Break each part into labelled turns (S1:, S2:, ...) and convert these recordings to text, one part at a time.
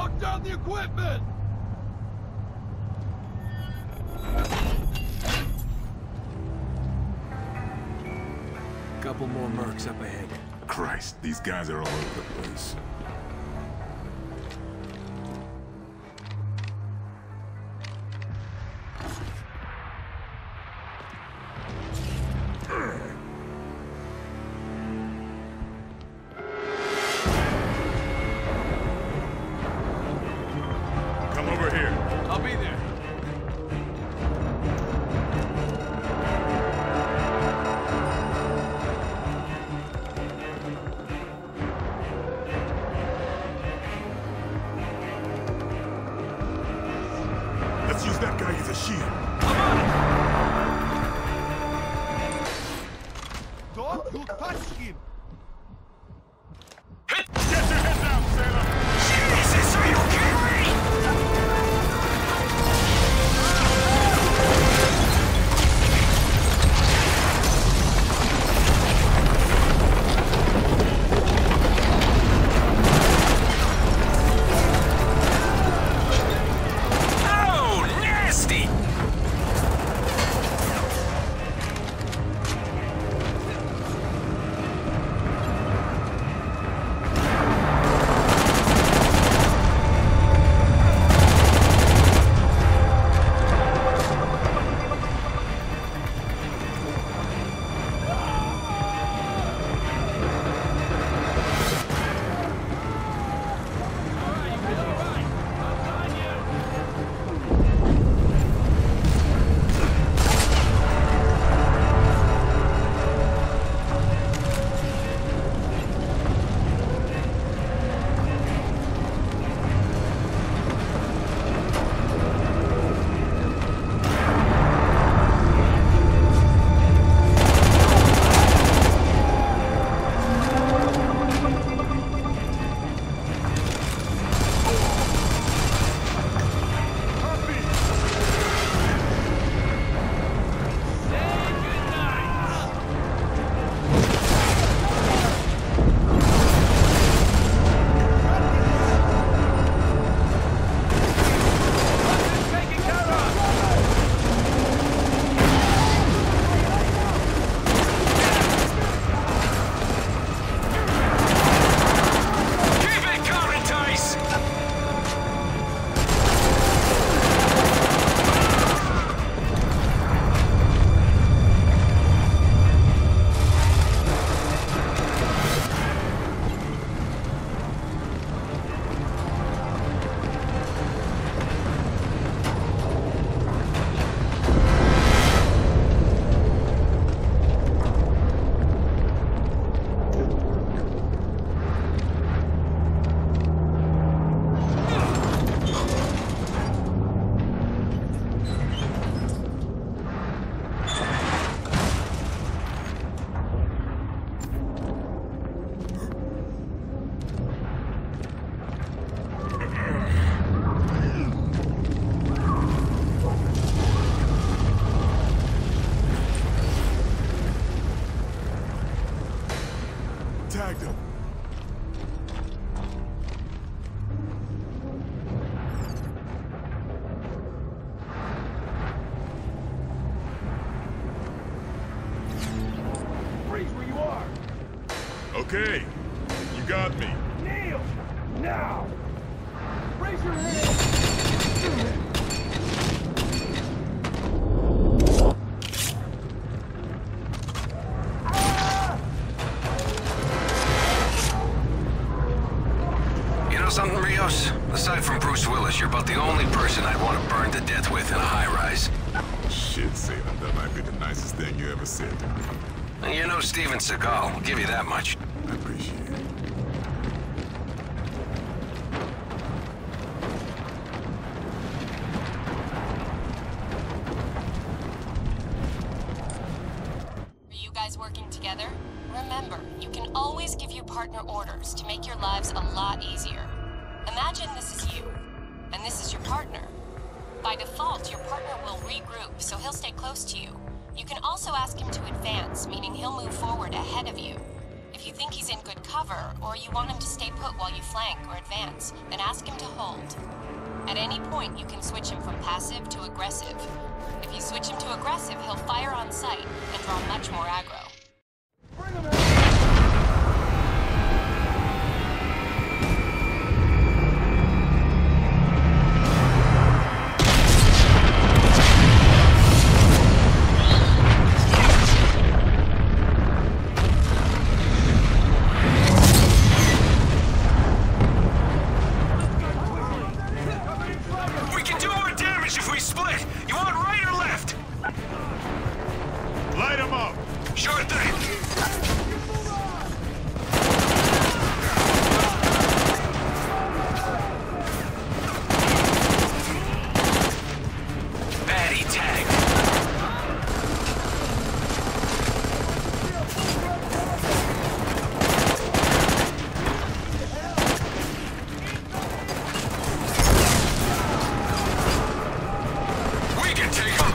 S1: Lock down the equipment!
S2: Couple more mercs up ahead.
S3: Christ, these guys are all over the place.
S1: Come over here. I'll be there.
S3: Let's use that guy as a shield.
S1: Don't you touch him!
S3: Get your head down, Salem!
S4: Jesus, are you kidding me? Oh, nasty!
S3: Tagged him.
S1: Freeze where you are!
S3: Okay, you got me.
S1: Kneel! Now! Raise your hand!
S4: You know something, Rios? Aside from Bruce Willis, you're about the only person I'd want to burn to death with in a high-rise.
S3: Shit, Salem, that might be the nicest thing you ever said to me.
S4: And you know Steven Seagal, I'll give you that much.
S3: I appreciate it.
S5: Are you guys working together? Remember, you can always give your partner orders to make your lives a lot easier. Imagine this is you, and this is your partner. By default, your partner will regroup, so he'll stay close to you. You can also ask him to advance, meaning he'll move forward ahead of you. If you think he's in good cover, or you want him to stay put while you flank or advance, then ask him to hold. At any point, you can switch him from passive to aggressive. If you switch him to aggressive, he'll fire on sight and draw much more aggro.
S1: Bring him in!
S3: Light him up!
S4: Sure thing! Baddie tagged. We can take him!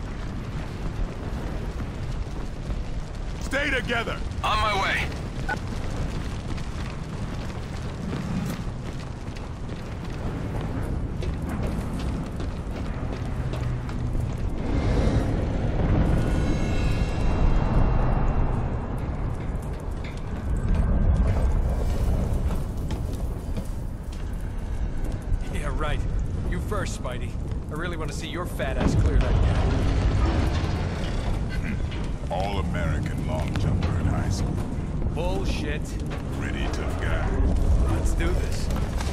S3: Stay together!
S4: On my way.
S1: right. You first, Spidey. I really want to see your fat ass clear that gap.
S3: All-American long jumper in high school.
S1: Bullshit.
S3: Pretty tough guy.
S1: Let's do this.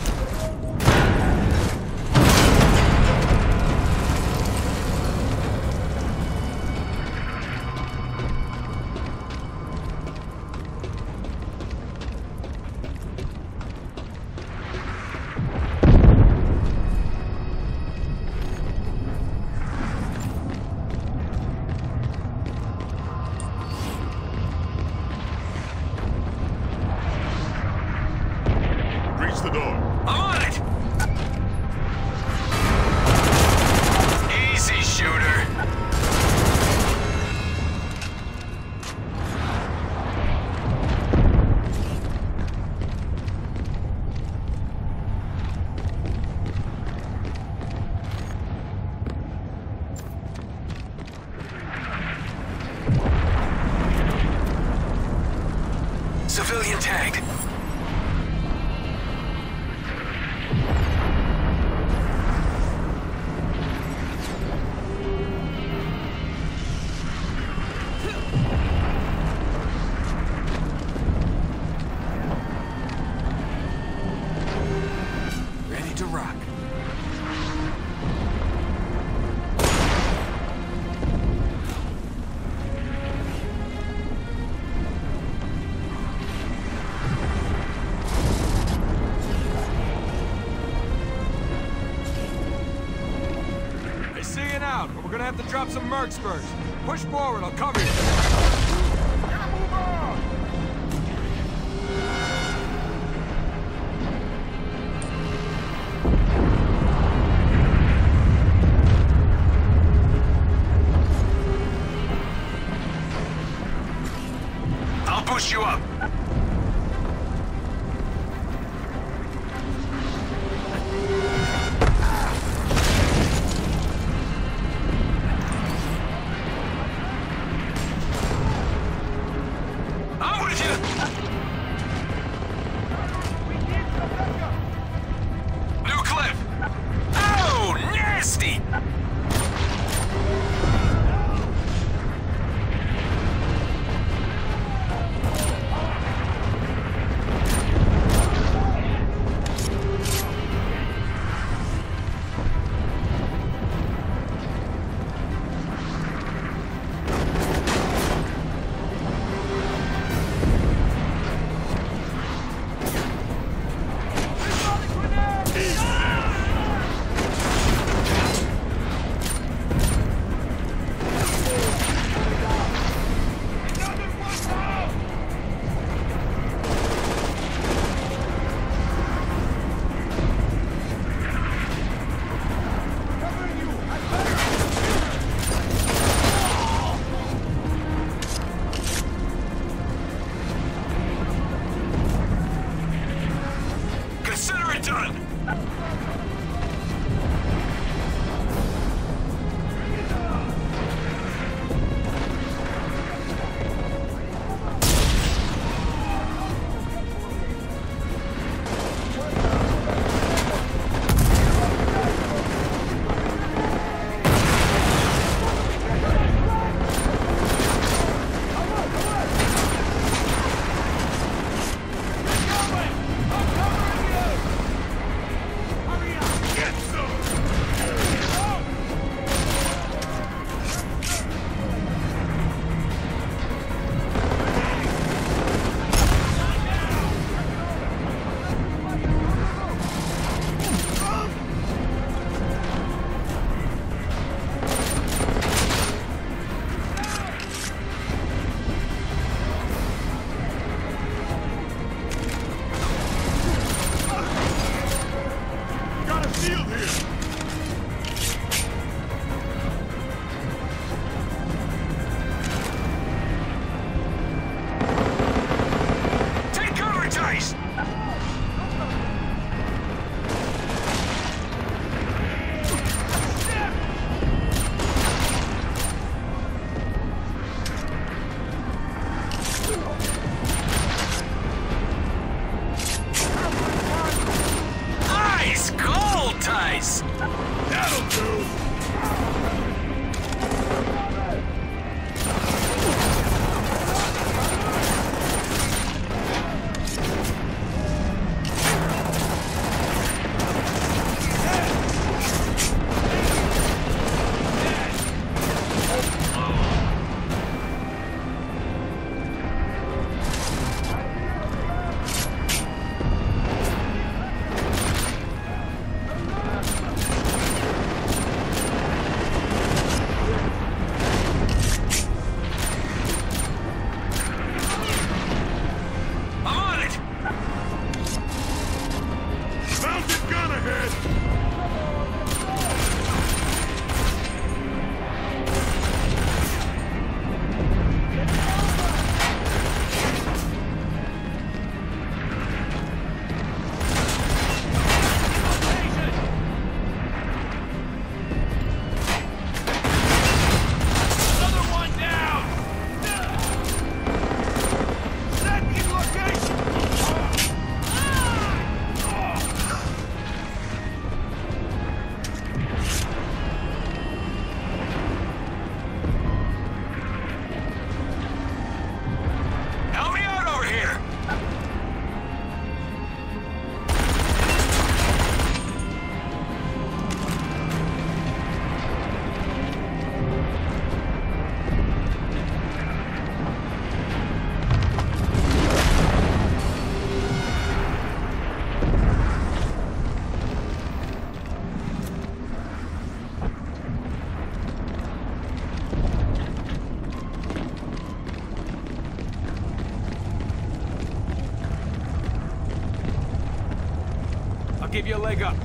S3: Reach the door.
S4: I'm on it! Easy, shooter. Civilian tagged. Ready to rock.
S1: Hey, see you out, but we're gonna have to drop some mercs first. Push forward, I'll cover you.
S3: Move on!
S4: I'll push you up. I'm with you. New clip. Oh, nasty. Consider it done.
S3: Got a shield here!
S4: Take cover, Tice. Ice cold, Tice.
S1: face!
S3: That'll do!
S1: Give you a leg up.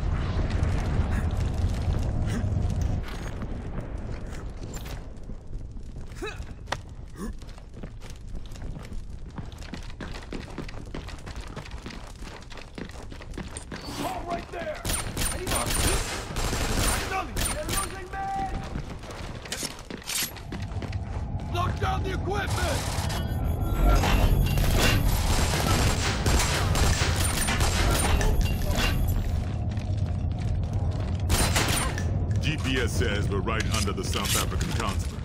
S2: All right there. Lock down the equipment.
S3: GPS says we're right under the South African consulate.